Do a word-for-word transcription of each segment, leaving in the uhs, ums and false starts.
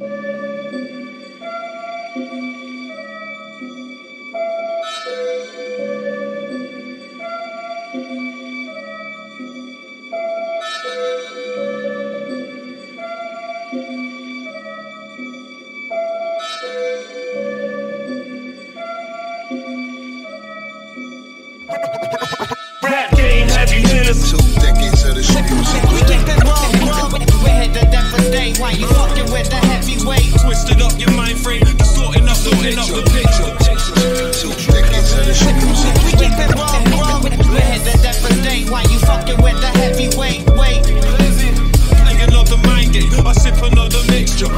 Rap game, heavy hitters. Two decades of the music. We keep it wrong, wrong. We're here to devastate. Why you fucking with the heavyweight? Twisted up your mind frame, distorting up, sorting up the picture. Two decades of the music. We keep it wrong, wrong. We're here to devastate. Why you fucking with the heavyweight? Wait. Playing another mind game, I sip another mixture.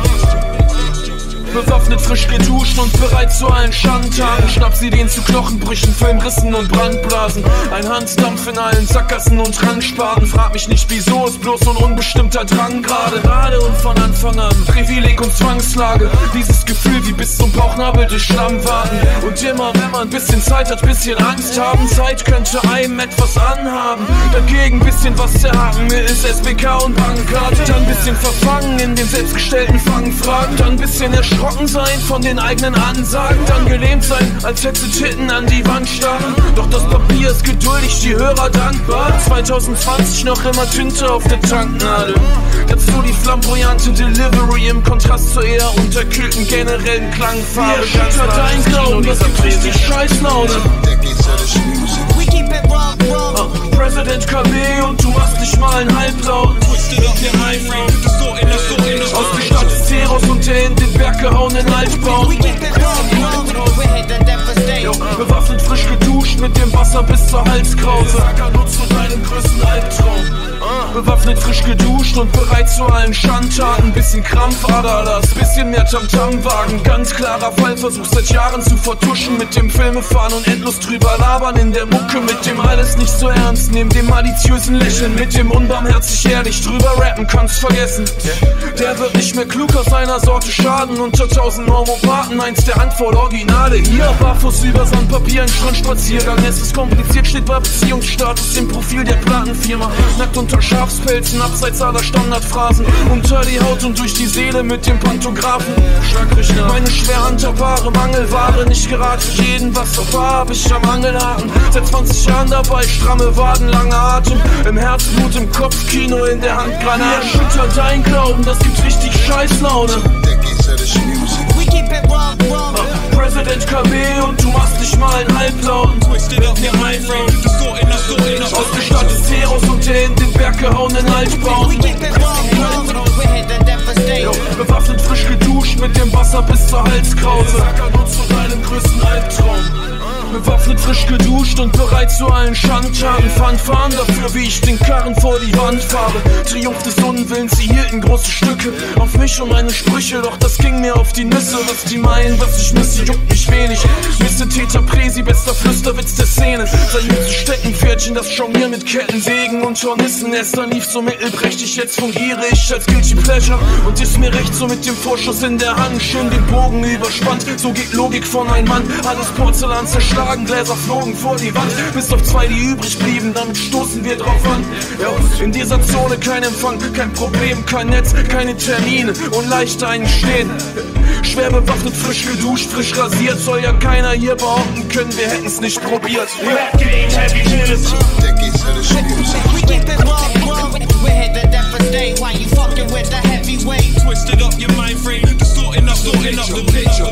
Bewaffnet, frisch geduscht und bereit zu allen Schandtaten. Schnapsideen zu Knochenbrüchen, Filmrissen und Brandblasen. Ein Handdampf in allen Sackgassen und Rangsparten. Frag mich nicht wieso, ist bloß so ein unbestimmter Drang gerade. Gerade und von Anfang an, Privileg und Zwangslage. Dieses Gefühl wie bis zum Bauchnabel durch Schlamm warten. Und immer wenn man ein bisschen Zeit hat, bisschen Angst haben. Zeit könnte einem etwas anhaben. Dagegen bisschen was zerhaken, ist S B K und Bankkarte. Dann bisschen verfangen in den selbstgestellten Fangfragen. Dann bisschen erschrocken sein von den eigenen Ansagen, dann gelähmt sein, als hätte Titten an die Wand starren. Doch das Papier ist geduldig, die Hörer dankbar. zwanzig zwanzig noch immer Tinte auf der Tanknadel. Dazu die flamboyante Delivery im Kontrast zur eher unterkühlten generellen Klangfarbe. Wir erschüttert dein Glauben, das gibt richtig Scheißlaune. Decades of the music. We keep it wrong, wrong. uh, President K B und du machst nicht mal einen Halblauten. Twisted up your mind frame, distorting up, sorting up the Ausgestattet Zeros und der in den Berg gehauenen Altbau. We keep it wrong, wrong. We're here to devastate. Jo, bewaffnet, frisch geduscht mit dem Wasser bis zur Halskrause. Sacker nutzt zu deinem größten Albtraum. Bewaffnet, frisch geduscht und bereit zu allen Schandtaten. Bisschen Krampfaderlass, bisschen mehr Tamtam-Wagen. Ganz klarer Fallversuch seit Jahren zu vertuschen. Mit dem Filmefahren und endlos drüber labern in der Mucke. Mit dem alles nicht so ernst nehmen, dem maliziösen Lächeln. Mit dem unbarmherzig ehrlich drüber rappen, kannst vergessen. Der wird nicht mehr klug aus seiner Sorte Schaden. Unter tausend Homopathen, eins der Handvoll Originale. Hier barfuß über Sandpapier, ein Strandspaziergang. Es ist kompliziert, steht bei Beziehungsstatus im Profil der Plattenfirma. Nackt unter Schafspelzen, abseits aller Standardphrasen. Unter die Haut und durch die Seele mit dem Pantographen. Schlagrechner, meine schwer handhabbare Mangelware. Nicht gerade für jeden was auf hab ich am Angelhaken. Seit zwanzig Jahren dabei, stramme Waden, langer Atem. Im Herzblut, im Kopfkino, in der Hand Granaten. Erschüttert dein Glauben, das gibt richtig Scheißlaune. Decades of the music. We keep it wrong, wrong. uh, President K B und du machst nicht mal einen Halblauten. Twisted up your mind frame, distorting up, sorting up the Ausgestattet Zeros und der in den Berg gehauenen Altbau. We keep it wrong, wrong. We're here to devastate. Jo, bewaffnet, frisch geduscht mit dem Wasser bis zur Halskrause. Sacker nutzt zu deinem größten Albtraum. Bewaffnet, frisch geduscht und bereit zu allen Schandtaten. Fanfaren dafür, wie ich den Karren vor die Wand fahre. Triumph des Unwillens, sie hielten große Stücke auf mich und meine Sprüche, doch das ging mir auf die Nüsse. Was die meinen, was ich misse, juckt mich wenig. Missetäter, Präsi, bester Flüsterwitz der Szene. Sein jüngstes Steckenpferdchen, das Jonglieren mit Kettensägen und Hornissen. Esther lief so mittelprächtig, jetzt fungiere ich als Guilty Pleasure. Und ist mir recht, so mit dem Vorschuss in der Hand. Schön den Bogen überspannt, so geht Logik von ein Mann. Alles Porzellan zerschlagen, Gläser flogen vor die Wand. Bis auf zwei, die übrig blieben, damit stoßen wir drauf an. Ja, in dieser Zone kein Empfang, kein Problem, kein Netz, keine Termine und leicht einstehen. Schwer bewaffnet, frisch geduscht, frisch rasiert. Soll ja keiner hier behaupten können, wir hätten's nicht probiert. Rap game, heavy hitters. Decades of the music. We keep it wrong, wrong. We're here to devastate. Why you fucking with the heavyweight? Twisted up your mind frame, distorting up, sorting up the picture.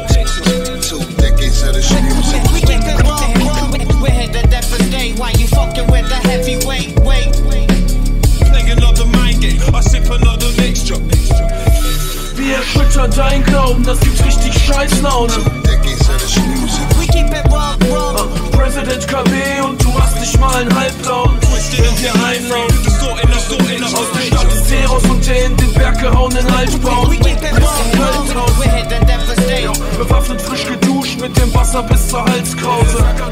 Two decades of the music. We keep it wrong, wrong. We're here to devastate. Why you fucking with the heavyweight? Wait, Playing another mind game, I sip another mixture. Wir erschüttern dein Glauben, das gibt richtig Scheißlaune. Decades of the music. we keep it wrong, wrong. uh, President K B und du machst nicht mal einen Halblauten. Twisted up your mind frame, distorting up, sorting up the picture. Ausgestattet Zeros und der in den Berg gehauenen Altbau. We keep it wrong, wrong. We're here to devastate. Bewaffnet, frisch geduscht mit dem Wasser bis zur Halskrause.